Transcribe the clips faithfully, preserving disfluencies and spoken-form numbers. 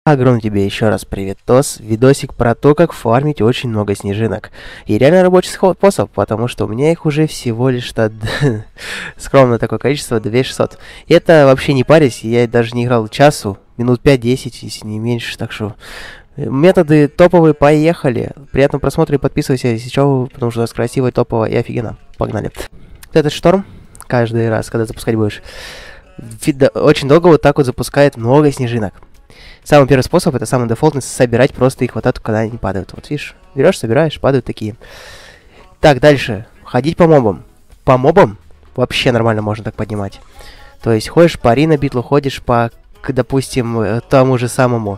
Огромный тебе еще раз приветос, видосик про то, как фармить очень много снежинок. И реально рабочий способ, потому что у меня их уже всего лишь-то скромное такое количество, две тысячи шестьсот. И это вообще не парюсь, я даже не играл часу, минут пять-десять, если не меньше, так что... Методы топовые, поехали. Приятного просмотра и подписывайся, если что, потому что у нас красиво, топово и офигенно. Погнали. Вот этот шторм, каждый раз, когда запускать будешь, очень долго вот так вот запускает много снежинок. Самый первый способ, это самый дефолтный, собирать просто их вот так, когда они падают. Вот видишь, берешь, собираешь, падают такие. Так, дальше. Ходить по мобам. По мобам вообще нормально можно так поднимать. То есть ходишь по Арина битлу, ходишь по, к, допустим, тому же самому,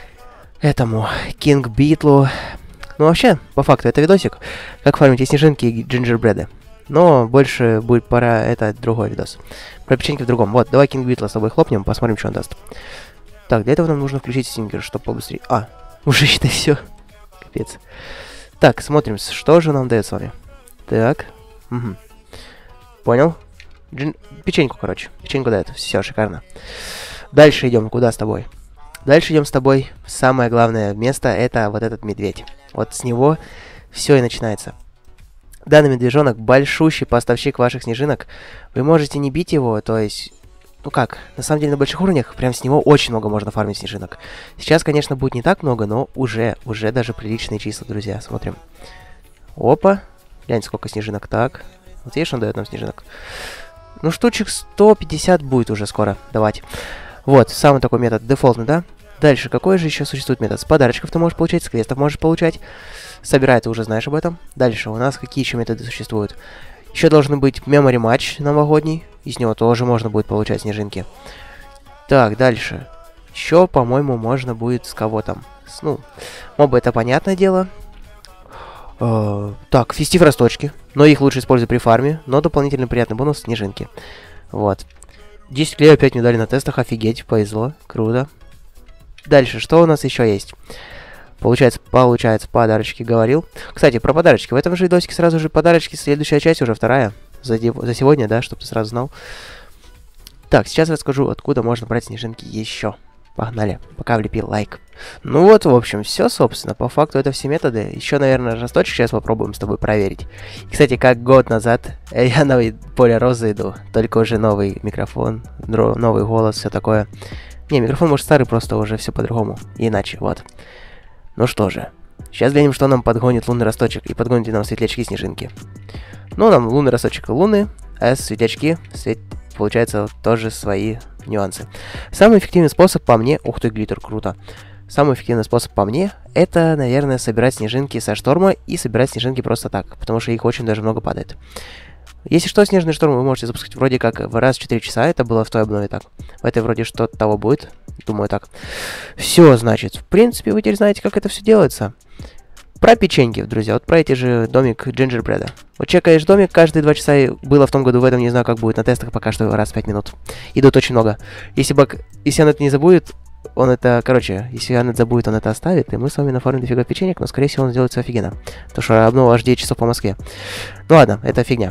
этому, Кинг битлу. Ну вообще, по факту, это видосик, как фармить и снежинки и джинджербреды. Но больше будет пора, это другой видос. Про печеньки в другом. Вот, давай Кинг битла с тобой хлопнем, посмотрим, что он даст. Так, для этого нам нужно включить стингер, чтобы побыстрее... А, уже считай все. Капец. Так, смотрим, что же нам дает с вами. Так. Угу. Понял. Джин... Печеньку, короче. Печеньку дает. Все, шикарно. Дальше идем. Куда с тобой? Дальше идем с тобой. Самое главное место, это вот этот медведь. Вот с него все и начинается. Данный медвежонок большущий поставщик ваших снежинок. Вы можете не бить его, то есть... Ну как, на самом деле на больших уровнях прям с него очень много можно фармить снежинок. Сейчас, конечно, будет не так много, но уже, уже даже приличные числа, друзья. Смотрим. Опа. Гляньте, сколько снежинок. Так. Вот видишь, он дает нам снежинок. Ну, штучек сто пятьдесят будет уже скоро давать. Вот, самый такой метод, дефолтный, да? Дальше, какой же еще существует метод? С подарочков ты можешь получать, с квестов можешь получать. Собирай, ты уже знаешь об этом. Дальше, у нас какие еще методы существуют? Еще должен быть memory матч новогодний. Из него тоже можно будет получать снежинки. Так, дальше. Еще, по-моему, можно будет с кого там. С, ну, мобы это понятное дело. Э, так, фестив росточки. Но их лучше использовать при фарме. Но дополнительный приятный бонус снежинки. Вот. десять клеев опять мне дали на тестах. Офигеть, повезло. Круто. Дальше, что у нас еще есть? Получается, получается, подарочки говорил. Кстати, про подарочки. В этом же видосике сразу же подарочки. Следующая часть, уже вторая. За, за сегодня, да, чтобы ты сразу знал. Так, сейчас расскажу, откуда можно брать снежинки еще. Погнали. Пока влепил лайк. Ну вот, в общем, все, собственно. По факту это все методы. Еще, наверное, росточек сейчас попробуем с тобой проверить. И, кстати, как год назад я на поле розы иду. Только уже новый микрофон, новый голос, все такое. Не, микрофон, может, старый, просто уже все по-другому. Иначе, вот. Ну что же, сейчас глянем, что нам подгонит лунный росточек. И подгонит ли нам светлячки снежинки. Ну, нам лунный росточек луны, а светлячки, свет... получается, тоже свои нюансы. Самый эффективный способ по мне... Ух ты, глиттер, круто. Самый эффективный способ по мне, это, наверное, собирать снежинки со шторма и собирать снежинки просто так. Потому что их очень даже много падает. Если что, снежный шторм вы можете запускать вроде как в раз в четыре часа. Это было в той обнове так. В этой вроде что-то того будет. Думаю так. Все, значит. В принципе, вы теперь знаете, как это все делается. Про печеньки, друзья. Вот про эти же домик джинджербреда. Вот чекаешь домик каждые два часа. И было в том году, в этом не знаю, как будет. На тестах пока что раз в пять минут. Идут очень много. Если баг... Если он это не забудет, он это... Короче, если он это забудет, он это оставит. И мы с вами нафармим дофига печенек. Но, скорее всего, он сделает все офигенно. Потому что обнова аж девять часов по Москве. Ну ладно, это фигня.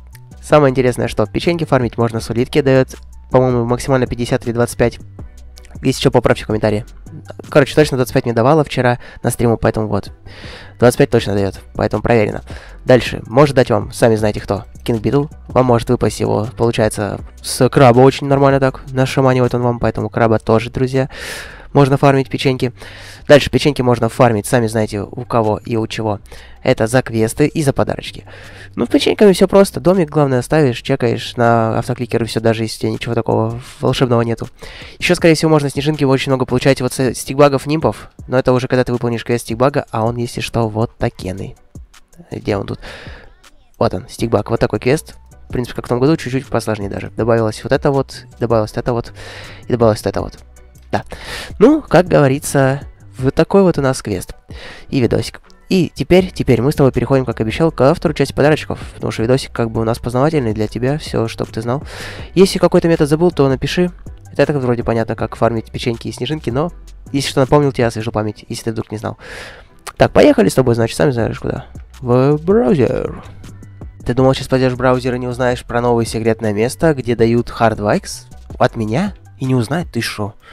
Самое интересное, что печеньки фармить можно с улитки. Дает, по-моему, максимально пятьдесят или двадцать пять. Если что, поправьте в комментарии. Короче, точно двадцать пять мне давала вчера на стриму, поэтому вот. двадцать пять точно дает, поэтому проверено. Дальше, может дать вам, сами знаете кто, Кинг битл. Вам может выпасть его, получается, с краба очень нормально так. Нашаманивает он вам, поэтому краба тоже, друзья. Можно фармить печеньки. Дальше печеньки можно фармить, сами знаете, у кого и у чего. Это за квесты и за подарочки. Ну, с печеньками все просто. Домик, главное, ставишь, чекаешь на автокликер и все, даже если ничего такого волшебного нету. Еще, скорее всего, можно снежинки очень много получать вот с стикбагов, нимпов. Но это уже когда ты выполнишь квест стикбага, а он, если что, вот такенный. Где он тут? Вот он, стикбаг. Вот такой квест. В принципе, как в том году, чуть-чуть посложнее даже. Добавилось вот это вот, добавилось вот это вот, и добавилось вот это вот. Да. Ну, как говорится, вот такой вот у нас квест. И видосик. И теперь, теперь мы с тобой переходим, как обещал, ко второй части подарочков. Потому что видосик как бы у нас познавательный для тебя, все, чтобы ты знал. Если какой-то метод забыл, то напиши. Это так вроде понятно, как фармить печеньки и снежинки, но если что напомнил, тебе освежу память, если ты вдруг не знал. Так, поехали с тобой, значит, сами знаешь куда. В браузер. Ты думал, сейчас пойдешь в браузер и не узнаешь про новое секретное место, где дают хардвайкс? От меня? И не узнать? Ты шо?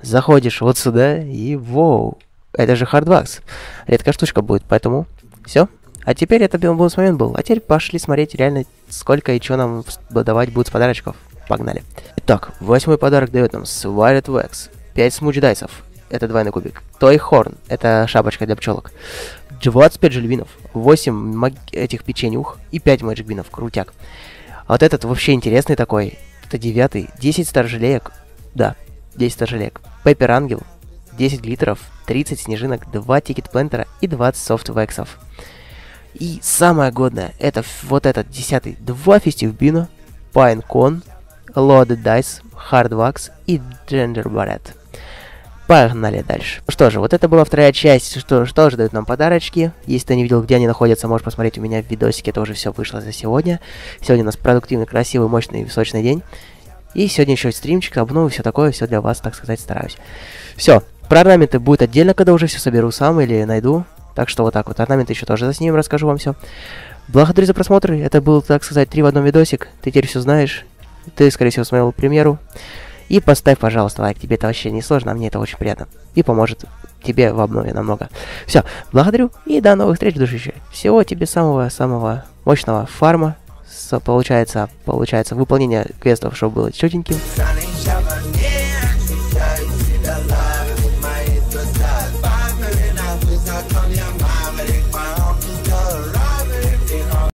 Заходишь вот сюда и воу. Это же хардвакс. Редкая штучка будет, поэтому все. А теперь это бонус момент был. А теперь пошли смотреть реально, сколько и что нам давать будет с подарочков. Погнали. Итак, восьмой подарок дает нам Swirled Wax. пять смудж дайсов. Это двойной кубик. Той Хорн. Это шапочка для пчелок. двадцать пять жульвинов. восемь маг... этих печенюх. И пять мэджик бинов. Крутяк. А вот этот вообще интересный такой. Это девятый. десять старжелеек. Да, десять старжелеек. Пеппер Ангел. десять глиттеров. тридцать снежинок. два тикет плентера и двадцать софт вексов. И самое годное. Это вот этот десятый. два фестив бина. Pine Cone. Loaded Dice, Hard Wax и Ginger Barrett. Погнали дальше. Что же, вот это была вторая часть, что, что же дают нам подарочки. Если ты не видел, где они находятся, можешь посмотреть у меня в видосике, это уже все вышло за сегодня. Сегодня у нас продуктивный, красивый, мощный, сочный день. И сегодня еще стримчик, обнову, все такое, все для вас, так сказать, стараюсь. Все, про орнаменты будет отдельно, когда уже все соберу сам или найду. Так что вот так вот, орнаменты еще тоже заснимем, расскажу вам все. Благодарю за просмотр, это был, так сказать, три в одном видосик. Ты теперь все знаешь. Ты, скорее всего, смотрел премьеру. И поставь, пожалуйста, лайк. Тебе это вообще не сложно, а мне это очень приятно. И поможет тебе в обнове намного. Все, благодарю и до новых встреч, дружище. Всего тебе самого-самого мощного фарма. С, получается, получается, выполнение квестов, чтобы было чётеньким.